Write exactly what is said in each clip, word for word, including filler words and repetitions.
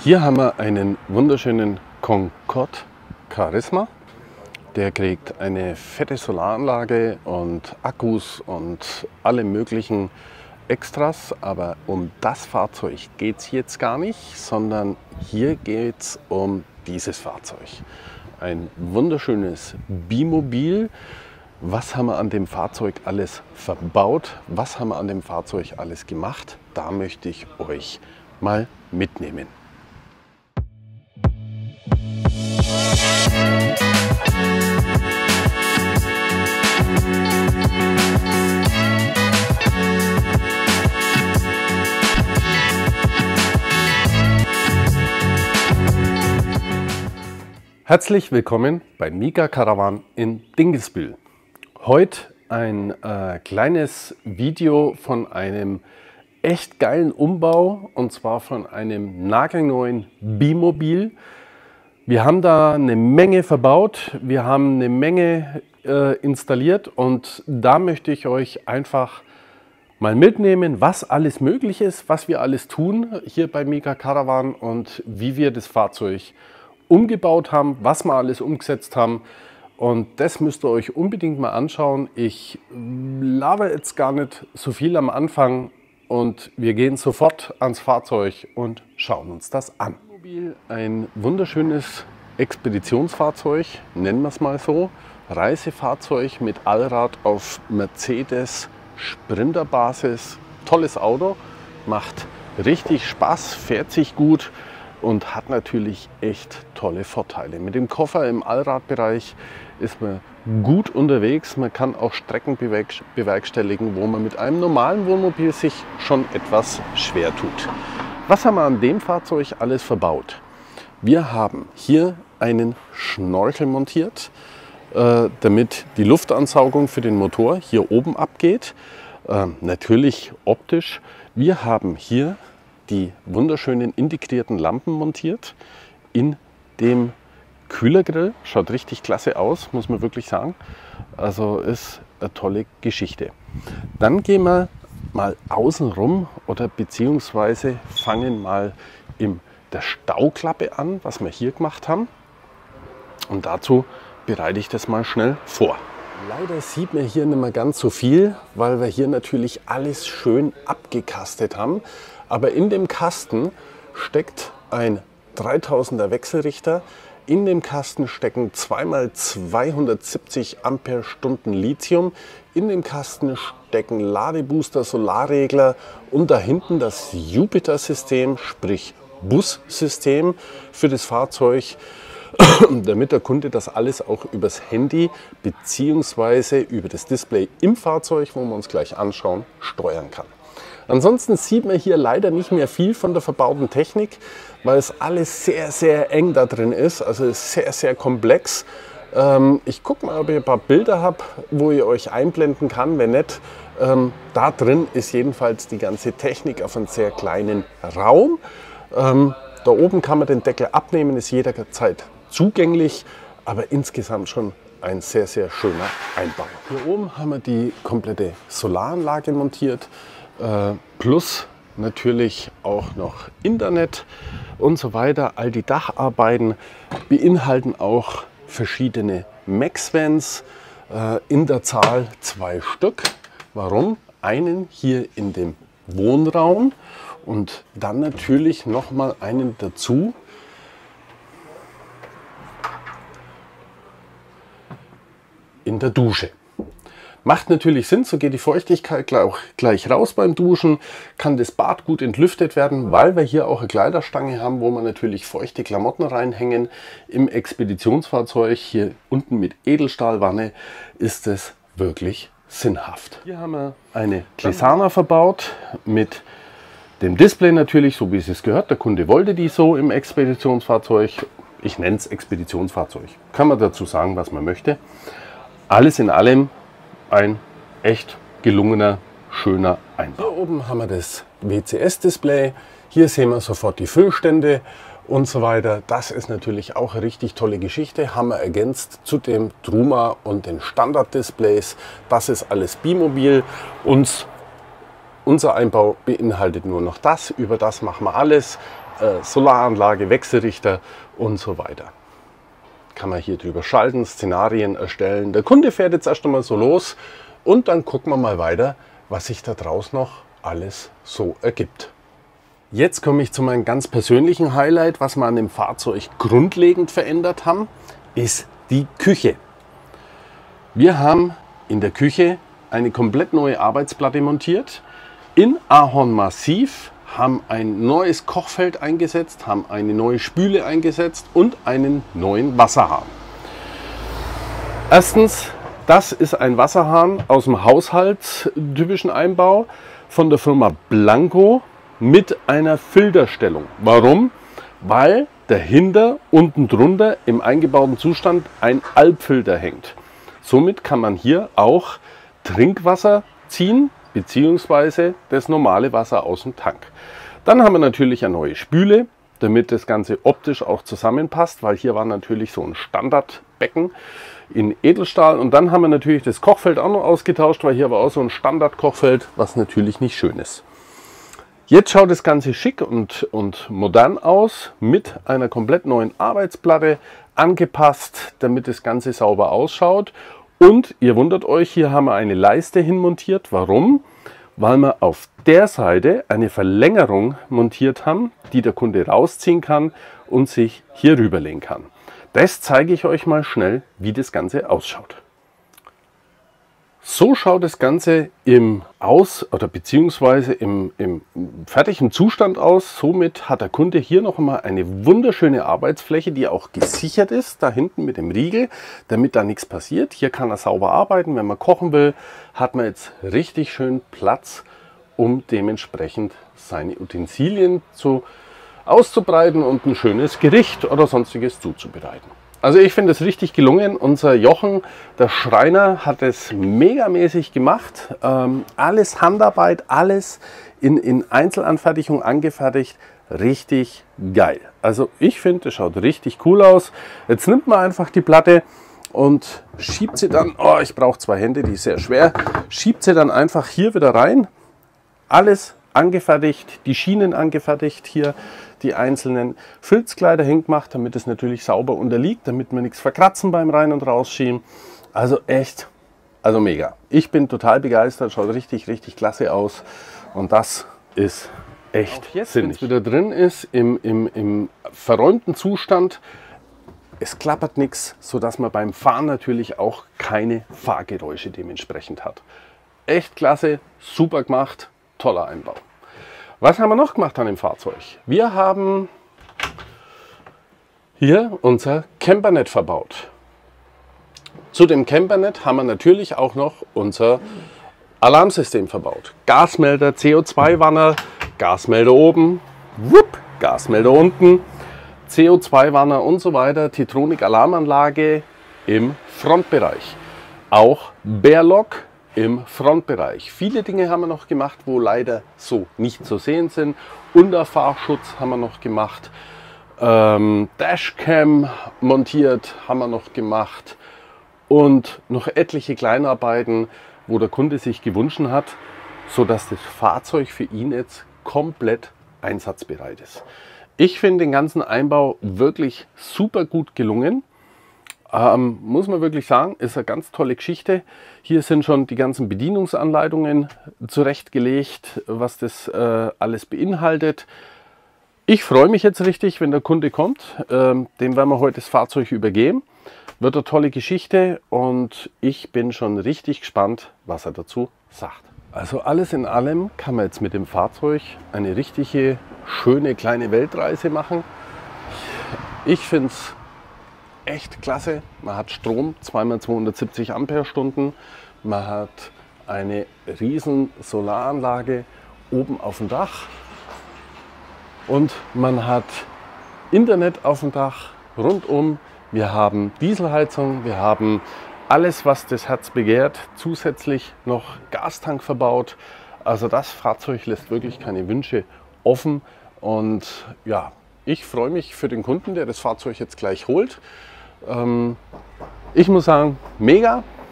Hier haben wir einen wunderschönen Concorde Charisma. Der kriegt eine fette Solaranlage und Akkus und alle möglichen Extras. Aber um das Fahrzeug geht es jetzt gar nicht, sondern hier geht es um dieses Fahrzeug. Ein wunderschönes Bimobil. Was haben wir an dem Fahrzeug alles verbaut? Was haben wir an dem Fahrzeug alles gemacht? Da möchte ich euch mal mitnehmen. Herzlich willkommen bei Mika Caravan in Dingelsbühl. Heute ein äh, kleines Video von einem echt geilen Umbau, und zwar von einem nagelneuen Bimobil. Wir haben da eine Menge verbaut, wir haben eine Menge äh, installiert, und da möchte ich euch einfach mal mitnehmen, was alles möglich ist, was wir alles tun hier bei Mika Caravan und wie wir das Fahrzeug umgebaut haben, was wir alles umgesetzt haben. Und das müsst ihr euch unbedingt mal anschauen. Ich laber jetzt gar nicht so viel am Anfang und wir gehen sofort ans Fahrzeug und schauen uns das an. Ein wunderschönes Expeditionsfahrzeug, nennen wir es mal so. Reisefahrzeug mit Allrad auf Mercedes Sprinter-Basis. Tolles Auto, macht richtig Spaß, fährt sich gut und hat natürlich echt tolle Vorteile. Mit dem Koffer im Allradbereich ist man gut unterwegs. Man kann auch Strecken bewerkstelligen, wo man mit einem normalen Wohnmobil sich schon etwas schwer tut. Was haben wir an dem Fahrzeug alles verbaut? Wir haben hier einen Schnorchel montiert, äh, damit die Luftansaugung für den Motor hier oben abgeht. Äh, natürlich optisch. Wir haben hier die wunderschönen integrierten Lampen montiert in dem Kühlergrill. Schaut richtig klasse aus, muss man wirklich sagen. Also ist eine tolle Geschichte. Dann gehen wir mal außen rum oder beziehungsweise fangen mal in der Stauklappe an, was wir hier gemacht haben. Und dazu bereite ich das mal schnell vor. Leider sieht man hier nicht mehr ganz so viel, weil wir hier natürlich alles schön abgekastet haben. Aber in dem Kasten steckt ein dreitausender Wechselrichter. In dem Kasten stecken zwei mal zweihundertsiebzig Ampere-Stunden Lithium. In dem Kasten stecken Ladebooster, Solarregler und da hinten das Jupiter-System, sprich Bussystem für das Fahrzeug, damit der Kunde das alles auch übers Handy bzw. über das Display im Fahrzeug, wo wir uns gleich anschauen, steuern kann. Ansonsten sieht man hier leider nicht mehr viel von der verbauten Technik, weil es alles sehr, sehr eng da drin ist. Also ist sehr, sehr komplex. Ähm, ich gucke mal, ob ich ein paar Bilder habe, wo ich euch einblenden kann. Wenn nicht, ähm, da drin ist jedenfalls die ganze Technik auf einem sehr kleinen Raum. Ähm, da oben kann man den Deckel abnehmen, ist jederzeit zugänglich, aber insgesamt schon ein sehr, sehr schöner Einbau. Hier oben haben wir die komplette Solaranlage montiert. Plus natürlich auch noch Internet und so weiter. All die Dacharbeiten beinhalten auch verschiedene Maxvans, in der Zahl zwei Stück. Warum? Einen hier in dem Wohnraum und dann natürlich noch mal einen dazu in der Dusche. Macht natürlich Sinn, so geht die Feuchtigkeit auch gleich raus beim Duschen, kann das Bad gut entlüftet werden, weil wir hier auch eine Kleiderstange haben, wo man natürlich feuchte Klamotten reinhängen. Im Expeditionsfahrzeug hier unten mit Edelstahlwanne ist es wirklich sinnhaft. Hier haben wir eine Glissana verbaut mit dem Display natürlich, so wie es gehört. Der Kunde wollte die so im Expeditionsfahrzeug. Ich nenne es Expeditionsfahrzeug. Kann man dazu sagen, was man möchte. Alles in allem ein echt gelungener, schöner Einbau. Hier oben haben wir das W C S-Display. Hier sehen wir sofort die Füllstände und so weiter. Das ist natürlich auch eine richtig tolle Geschichte. Haben wir ergänzt zu dem Truma und den Standard-Displays. Das ist alles Bimobil. Uns Unser Einbau beinhaltet nur noch das, über das machen wir alles. äh, Solaranlage, Wechselrichter und so weiter. Kann man hier drüber schalten, Szenarien erstellen. Der Kunde fährt jetzt erst einmal so los und dann gucken wir mal weiter, was sich da draußen noch alles so ergibt. Jetzt komme ich zu meinem ganz persönlichen Highlight, was wir an dem Fahrzeug grundlegend verändert haben, ist die Küche. Wir haben in der Küche eine komplett neue Arbeitsplatte montiert, in Ahorn Massiv, haben ein neues Kochfeld eingesetzt, haben eine neue Spüle eingesetzt und einen neuen Wasserhahn. Erstens, das ist ein Wasserhahn aus dem haushaltstypischen Einbau von der Firma Blanco mit einer Filterstellung. Warum? Weil dahinter, unten drunter im eingebauten Zustand ein Alpfilter hängt. Somit kann man hier auch Trinkwasser ziehen, beziehungsweise das normale Wasser aus dem Tank. Dann haben wir natürlich eine neue Spüle, damit das Ganze optisch auch zusammenpasst, weil hier war natürlich so ein Standardbecken in Edelstahl. Und dann haben wir natürlich das Kochfeld auch noch ausgetauscht, weil hier war auch so ein Standardkochfeld, was natürlich nicht schön ist. Jetzt schaut das Ganze schick und, und modern aus, mit einer komplett neuen Arbeitsplatte angepasst, damit das Ganze sauber ausschaut. Und ihr wundert euch, hier haben wir eine Leiste hinmontiert. Warum? Weil wir auf der Seite eine Verlängerung montiert haben, die der Kunde rausziehen kann und sich hier rüberlegen kann. Das zeige ich euch mal schnell, wie das Ganze ausschaut. So schaut das Ganze im Aus- oder beziehungsweise im, im fertigen Zustand aus. Somit hat der Kunde hier noch einmal eine wunderschöne Arbeitsfläche, die auch gesichert ist, da hinten mit dem Riegel, damit da nichts passiert. Hier kann er sauber arbeiten. Wenn man kochen will, hat man jetzt richtig schön Platz, um dementsprechend seine Utensilien zu, auszubreiten und ein schönes Gericht oder sonstiges zuzubereiten. Also ich finde es richtig gelungen. Unser Jochen, der Schreiner, hat es megamäßig gemacht. Ähm, alles Handarbeit, alles in, in Einzelanfertigung angefertigt. Richtig geil. Also ich finde, es schaut richtig cool aus. Jetzt nimmt man einfach die Platte und schiebt sie dann, oh, ich brauche zwei Hände, die ist sehr schwer, schiebt sie dann einfach hier wieder rein. Alles angefertigt, die Schienen angefertigt hier, die einzelnen Filzkleider hingemacht, damit es natürlich sauber unterliegt, damit wir nichts verkratzen beim Rein- und Rausschieben. Also echt, also mega. Ich bin total begeistert, schaut richtig, richtig klasse aus und das ist echt jetzt, wenn es wieder drin ist, im, im, im verräumten Zustand, es klappert nichts, sodass man beim Fahren natürlich auch keine Fahrgeräusche dementsprechend hat. Echt klasse, super gemacht, toller Einbau. Was haben wir noch gemacht an dem Fahrzeug? Wir haben hier unser Campernet verbaut. Zu dem Campernet haben wir natürlich auch noch unser Alarmsystem verbaut. Gasmelder, C O zwei Warner, Gasmelder oben, whoop, Gasmelder unten, C O zwei Warner und so weiter. Titronik Alarmanlage im Frontbereich. Auch Bearlock im Frontbereich. Viele Dinge haben wir noch gemacht, wo leider so nicht zu sehen sind. Unterfahrschutz haben wir noch gemacht. Ähm, Dashcam montiert haben wir noch gemacht. Und noch etliche Kleinarbeiten, wo der Kunde sich gewünscht hat, sodass das Fahrzeug für ihn jetzt komplett einsatzbereit ist. Ich finde den ganzen Einbau wirklich super gut gelungen. Ähm, muss man wirklich sagen, ist eine ganz tolle Geschichte. Hier sind schon die ganzen Bedienungsanleitungen zurechtgelegt, was das äh, alles beinhaltet. Ich freue mich jetzt richtig, wenn der Kunde kommt. Ähm, dem werden wir heute das Fahrzeug übergeben. Wird eine tolle Geschichte und ich bin schon richtig gespannt, was er dazu sagt. Also alles in allem kann man jetzt mit dem Fahrzeug eine richtige, schöne kleine Weltreise machen. Ich finde es echt klasse. Man hat Strom, zweimal zweihundertsiebzig Ampere-Stunden. Man hat eine riesen Solaranlage oben auf dem Dach. Und man hat Internet auf dem Dach rundum. Wir haben Dieselheizung, wir haben alles, was das Herz begehrt. Zusätzlich noch Gastank verbaut. Also das Fahrzeug lässt wirklich keine Wünsche offen. Und ja, ich freue mich für den Kunden, der das Fahrzeug jetzt gleich holt. Ich muss sagen, mega.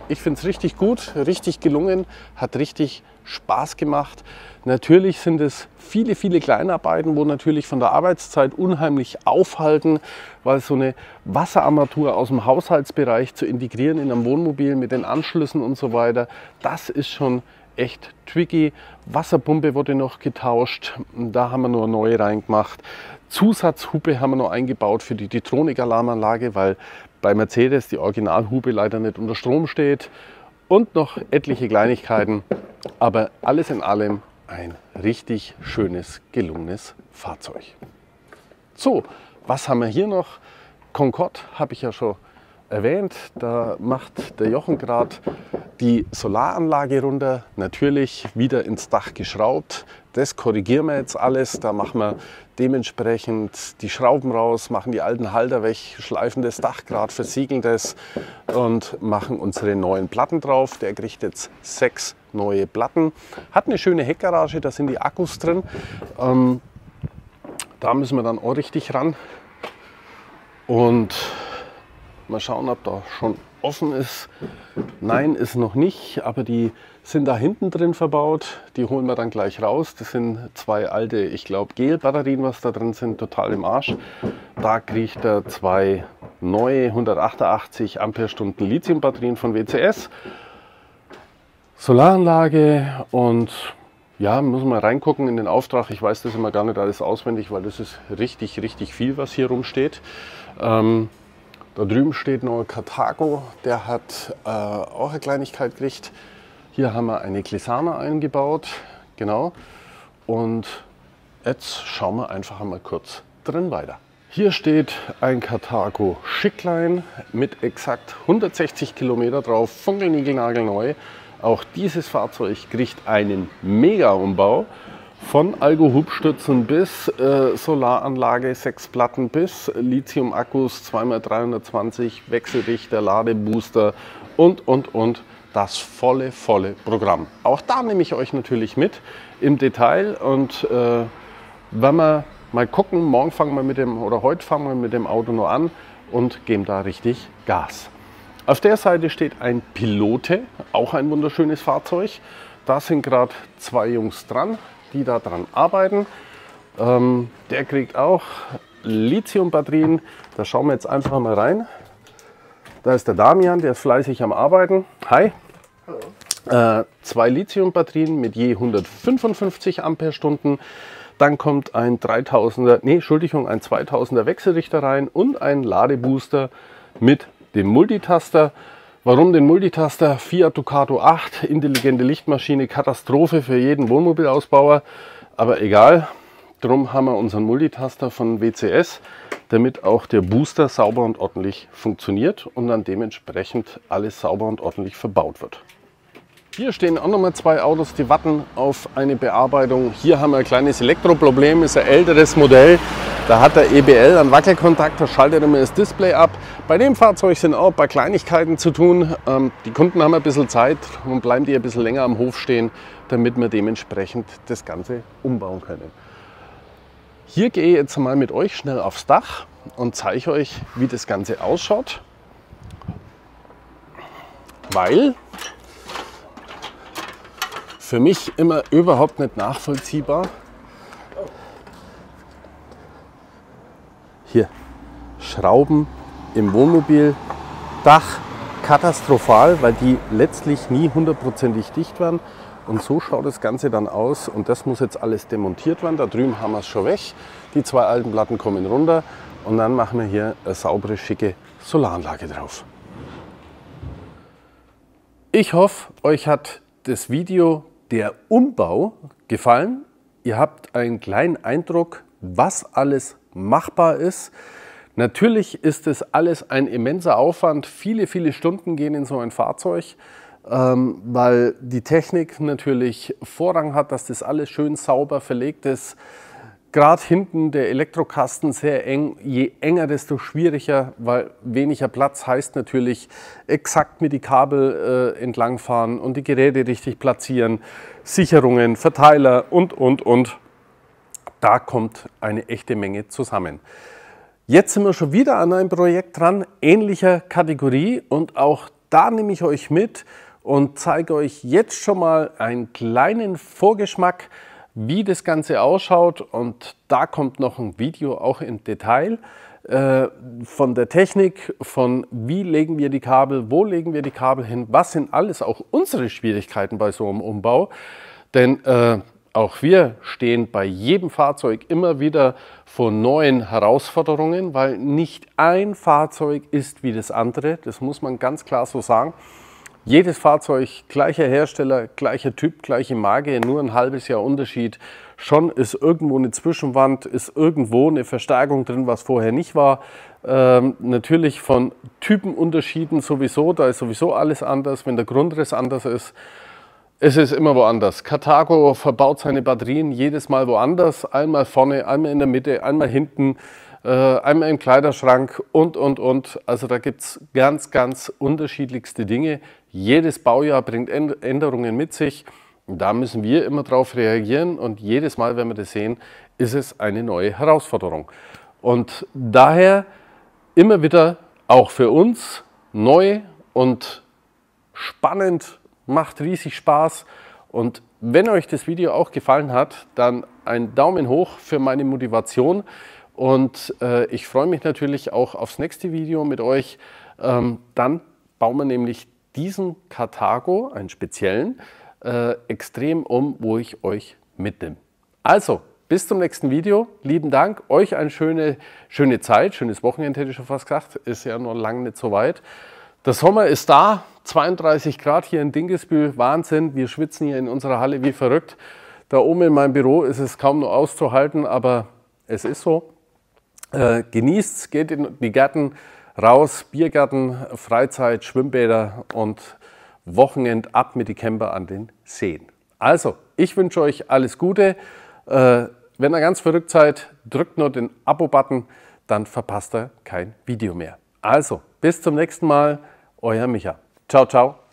Ich finde es richtig gut, richtig gelungen, hat richtig Spaß gemacht. Natürlich sind es viele, viele Kleinarbeiten, wo natürlich von der Arbeitszeit unheimlich aufhalten, weil so eine Wasserarmatur aus dem Haushaltsbereich zu integrieren in einem Wohnmobil mit den Anschlüssen und so weiter, das ist schon echt tricky. Wasserpumpe wurde noch getauscht, da haben wir noch neu reingemacht. Zusatzhupe haben wir noch eingebaut für die Ditronik-Alarmanlage, weil bei Mercedes die Originalhupe leider nicht unter Strom steht. Und noch etliche Kleinigkeiten, aber alles in allem ein richtig schönes, gelungenes Fahrzeug. So, was haben wir hier noch? Concorde habe ich ja schon erwähnt. Da macht der Jochen gerade die Solaranlage runter. Natürlich wieder ins Dach geschraubt. Das korrigieren wir jetzt alles. Da machen wir dementsprechend die Schrauben raus, machen die alten Halter weg, schleifen das Dach gerade, versiegeln das und machen unsere neuen Platten drauf. Der kriegt jetzt sechs neue Platten. Hat eine schöne Heckgarage, da sind die Akkus drin. Ähm, da müssen wir dann auch richtig ran. Und mal schauen, ob da schon offen ist. Nein, ist noch nicht, aber die sind da hinten drin verbaut. Die holen wir dann gleich raus. Das sind zwei alte, ich glaube, Gel-Batterien, was da drin sind, total im Arsch. Da kriegt er zwei neue hundertachtundachtzig Ampere-Stunden Lithium-Batterien von W C S. Solaranlage und ja, muss man reingucken in den Auftrag. Ich weiß das immer gar nicht alles auswendig, weil das ist richtig, richtig viel, was hier rumsteht. Ähm, Da drüben steht noch ein Carthago, der hat äh, auch eine Kleinigkeit gekriegt. Hier haben wir eine Glissana eingebaut, genau. Und jetzt schauen wir einfach einmal kurz drin weiter. Hier steht ein Carthago Schicklein mit exakt hundertsechzig Kilometer drauf, funkelnigelnagelneu. Auch dieses Fahrzeug kriegt einen Mega-Umbau. Von Algo-Hubstützen bis äh, Solaranlage, sechs Platten bis Lithium-Akkus, zwei mal dreihundertzwanzig, Wechselrichter, Ladebooster und, und, und. Das volle, volle Programm. Auch da nehme ich euch natürlich mit im Detail und äh, wenn wir mal gucken, morgen fangen wir mit dem, oder heute fangen wir mit dem Auto nur an und geben da richtig Gas. Auf der Seite steht ein Pilote, auch ein wunderschönes Fahrzeug. Da sind gerade zwei Jungs dran, die da dran arbeiten. Ähm, der kriegt auch Lithium-Batterien. Da schauen wir jetzt einfach mal rein. Da ist der Damian, der ist fleißig am Arbeiten. Hi. Hallo. Äh, zwei Lithium-Batterien mit je hundertfünfundfünfzig Ampere-Stunden. Dann kommt ein dreitausender, nee, Entschuldigung, ein zweitausender Wechselrichter rein und ein Ladebooster mit dem Multitaster. Warum den Multitaster? Fiat Ducato acht, intelligente Lichtmaschine, Katastrophe für jeden Wohnmobilausbauer, aber egal. Drum haben wir unseren Multitaster von W C S, damit auch der Booster sauber und ordentlich funktioniert und dann dementsprechend alles sauber und ordentlich verbaut wird. Hier stehen auch nochmal zwei Autos, die warten auf eine Bearbeitung. Hier haben wir ein kleines Elektroproblem, ist ein älteres Modell. Da hat der E B L einen Wackelkontakt, da schaltet immer das Display ab. Bei dem Fahrzeug sind auch ein paar Kleinigkeiten zu tun. Ähm, die Kunden haben ein bisschen Zeit und bleiben die ein bisschen länger am Hof stehen, damit wir dementsprechend das Ganze umbauen können. Hier gehe ich jetzt mal mit euch schnell aufs Dach und zeige euch, wie das Ganze ausschaut. Weil für mich immer überhaupt nicht nachvollziehbar. Hier, Schrauben im Wohnmobil, Dach katastrophal, weil die letztlich nie hundertprozentig dicht werden. Und so schaut das Ganze dann aus und das muss jetzt alles demontiert werden. Da drüben haben wir es schon weg. Die zwei alten Platten kommen runter und dann machen wir hier eine saubere, schicke Solaranlage drauf. Ich hoffe, euch hat das Video der Umbau gefallen. Ihr habt einen kleinen Eindruck, was alles machbar ist. Natürlich ist es alles ein immenser Aufwand. Viele, viele Stunden gehen in so ein Fahrzeug, ähm, weil die Technik natürlich Vorrang hat, dass das alles schön sauber verlegt ist. Gerade hinten der Elektrokasten sehr eng. Je enger, desto schwieriger, weil weniger Platz heißt natürlich exakt mit die Kabel äh, entlangfahren und die Geräte richtig platzieren, Sicherungen, Verteiler und, und, und. Da kommt eine echte Menge zusammen. Jetzt sind wir schon wieder an einem Projekt dran, ähnlicher Kategorie und auch da nehme ich euch mit und zeige euch jetzt schon mal einen kleinen Vorgeschmack, wie das Ganze ausschaut. Und da kommt noch ein Video auch im Detail äh, von der Technik, von wie legen wir die Kabel, wo legen wir die Kabel hin, was sind alles auch unsere Schwierigkeiten bei so einem Umbau. Denn äh, auch wir stehen bei jedem Fahrzeug immer wieder vor neuen Herausforderungen, weil nicht ein Fahrzeug ist wie das andere. Das muss man ganz klar so sagen. Jedes Fahrzeug, gleicher Hersteller, gleicher Typ, gleiche Marke, nur ein halbes Jahr Unterschied. Schon ist irgendwo eine Zwischenwand, ist irgendwo eine Verstärkung drin, was vorher nicht war. Ähm, natürlich von Typenunterschieden sowieso, da ist sowieso alles anders, wenn der Grundriss anders ist. Es ist immer woanders. Carthago verbaut seine Batterien jedes Mal woanders. Einmal vorne, einmal in der Mitte, einmal hinten, äh, einmal im Kleiderschrank und, und, und. Also da gibt es ganz, ganz unterschiedlichste Dinge. Jedes Baujahr bringt Änderungen mit sich. Da müssen wir immer drauf reagieren. Und jedes Mal, wenn wir das sehen, ist es eine neue Herausforderung. Und daher immer wieder auch für uns neu und spannend. Macht riesig Spaß, und wenn euch das Video auch gefallen hat, dann einen Daumen hoch für meine Motivation, und äh, ich freue mich natürlich auch aufs nächste Video mit euch. Ähm, dann bauen wir nämlich diesen Carthago, einen speziellen, äh, extrem um, wo ich euch mitnehme. Also, bis zum nächsten Video. Lieben Dank, euch eine schöne, schöne Zeit, schönes Wochenende hätte ich schon fast gesagt, ist ja noch lange nicht so weit. Der Sommer ist da, zweiunddreißig Grad hier in Dinkelsbühl, Wahnsinn, wir schwitzen hier in unserer Halle wie verrückt. Da oben in meinem Büro ist es kaum noch auszuhalten, aber es ist so. Äh, genießt, geht in die Gärten raus, Biergärten, Freizeit, Schwimmbäder und Wochenend ab mit die Camper an den Seen. Also, ich wünsche euch alles Gute. Äh, wenn ihr ganz verrückt seid, drückt nur den Abo-Button, dann verpasst ihr kein Video mehr. Also, bis zum nächsten Mal. Euer Micha. Ciao, ciao.